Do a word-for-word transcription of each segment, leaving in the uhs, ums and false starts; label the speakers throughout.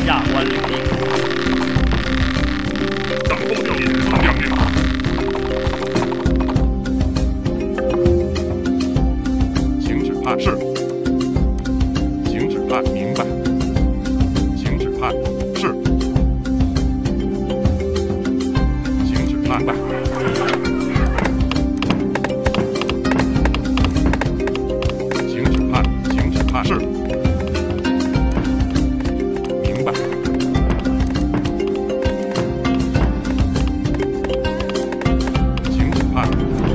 Speaker 1: 下官领命。
Speaker 2: 等候调引军将领。请指派是。请指派明白。请指派是。请指派明白。请指派，请指派是。明白。请指派。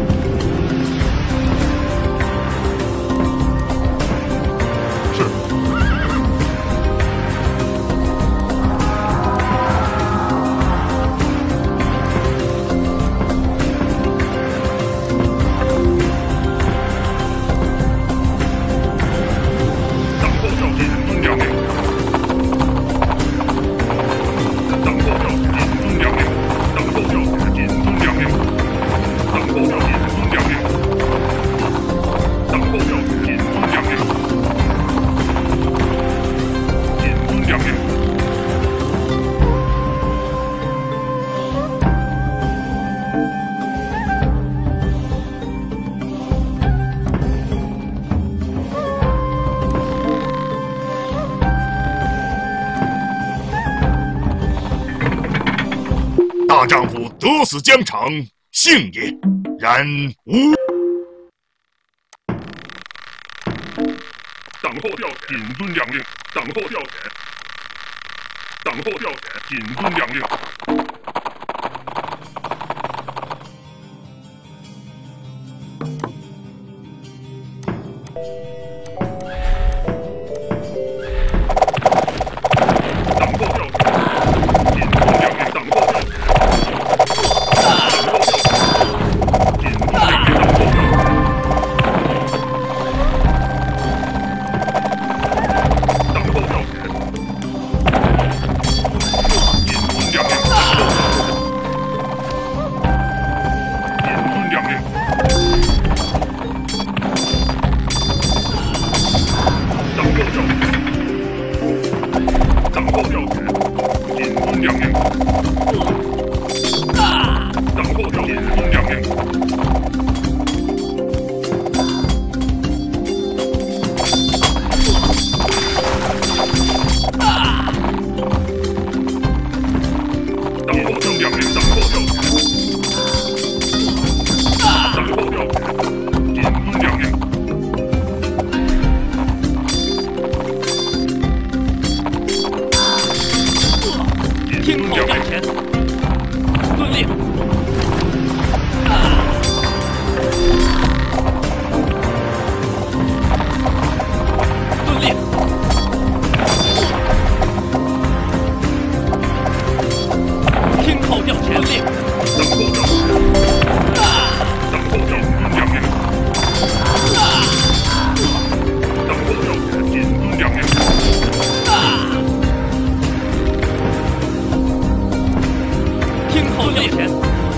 Speaker 2: 是。等候调引军将领。等候调引军将领。等候调引军将领。等候调引军将领。等候调引军将领。引军将领。大丈夫得死疆场，幸也。然无。等候调遣引军将令。等候调遣。等候调遣引军将令。等候调遣引军将令。等候调遣。
Speaker 1: 听候调遣。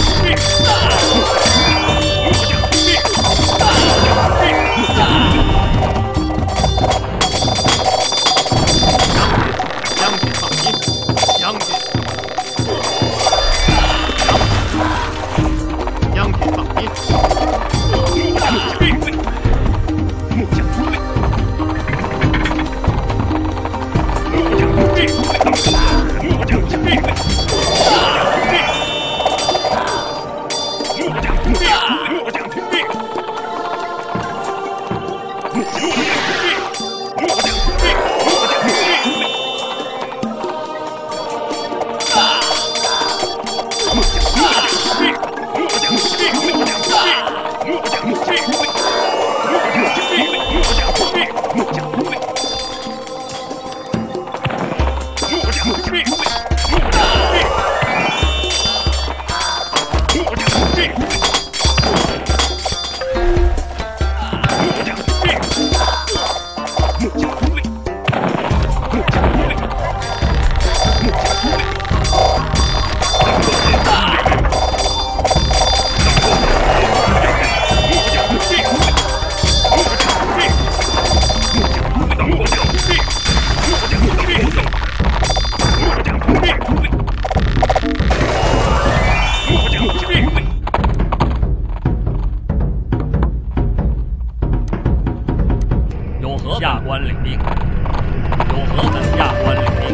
Speaker 2: 下官领命。有何本下官领命。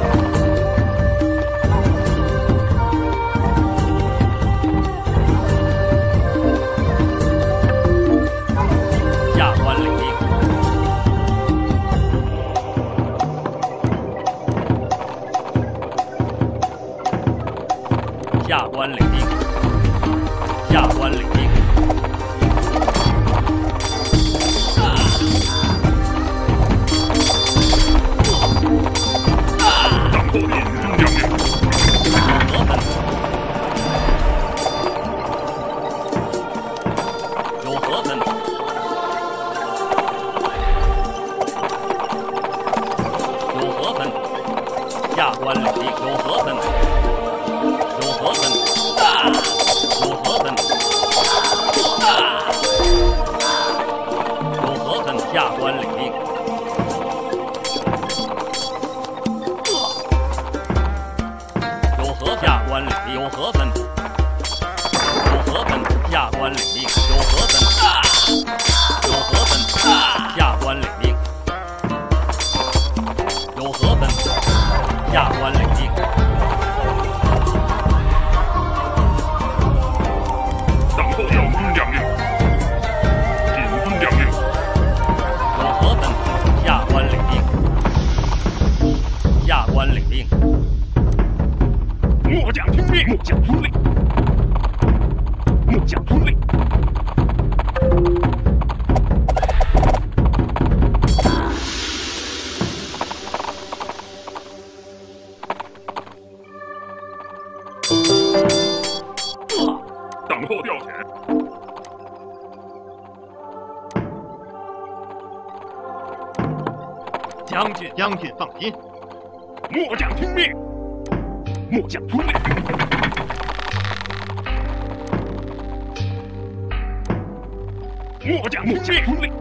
Speaker 2: 下官领命。下官领命。下官领命。 有何本？有何本？下官领命。有何本？有何本？有何本？有何本？下官领命。 下官领命，有何本？有何本？下官领命，有何本？有何本？下官领命，有何本？下官领命。
Speaker 1: 等候有功将令，谨遵将令。
Speaker 2: 有何本？下官领命，下官领命。
Speaker 1: 末将听命，
Speaker 2: 末将听命，末将听命。
Speaker 1: 等候调遣。
Speaker 2: 将军，将军放心。
Speaker 1: 末将听命。
Speaker 2: 末将听命。
Speaker 1: 末将听命。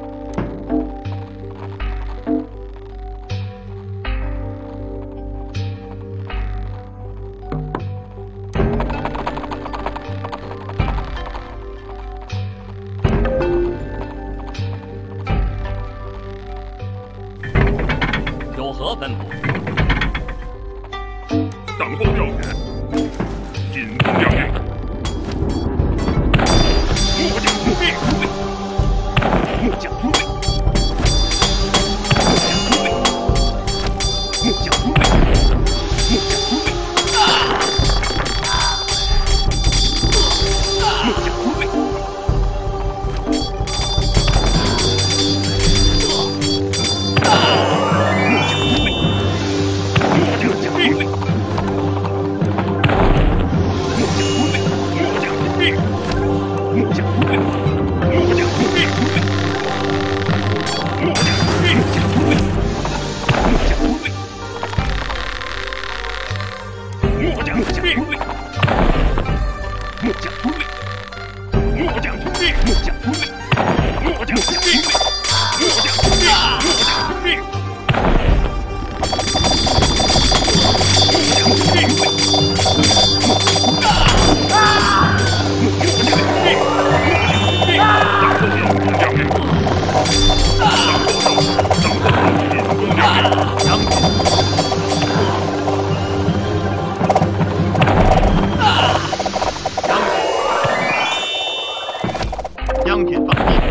Speaker 2: 有何吩咐？
Speaker 1: 等候调遣。紧遵将令。
Speaker 2: 末将出兵！末将出兵！末将出兵！末将出兵！末将出兵！
Speaker 3: 将军放心。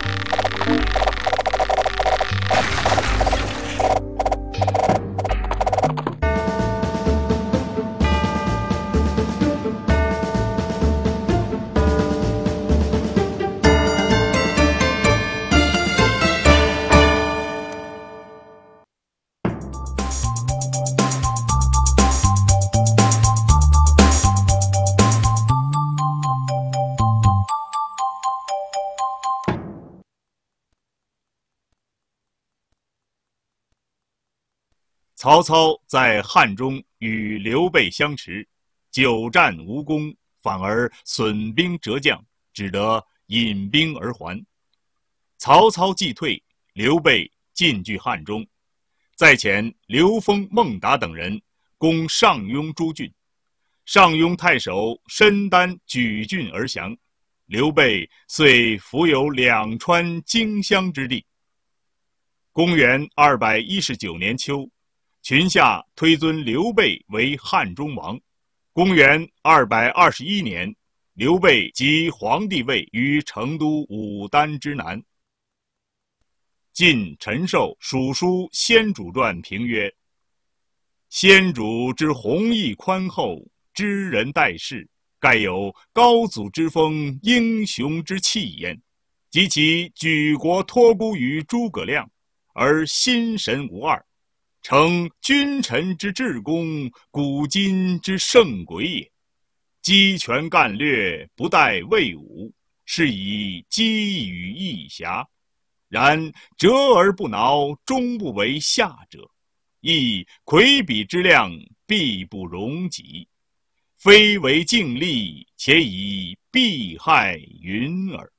Speaker 4: 曹操在汉中与刘备相持，久战无功，反而损兵折将，只得引兵而还。曹操既退，刘备进据汉中，再遣刘封、孟达等人攻上庸诸郡，上庸太守申丹举郡而降，刘备遂伏有两川荆襄之地。公元二百一十九年秋，群下推尊刘备为汉中王。公元二百二十一年，刘备即皇帝位于成都武丹之南。晋陈寿蜀书先主传评曰：先主之弘毅宽厚，知人待事，盖有高祖之风，英雄之气焉。及其举国托孤于诸葛亮，而心神无二，成君臣之至公，古今之圣鬼也。击拳干略，不待魏武，是以击与义侠。然折而不挠，终不为下者，亦魁比之量，必不容己。非为尽力，且以避害云耳。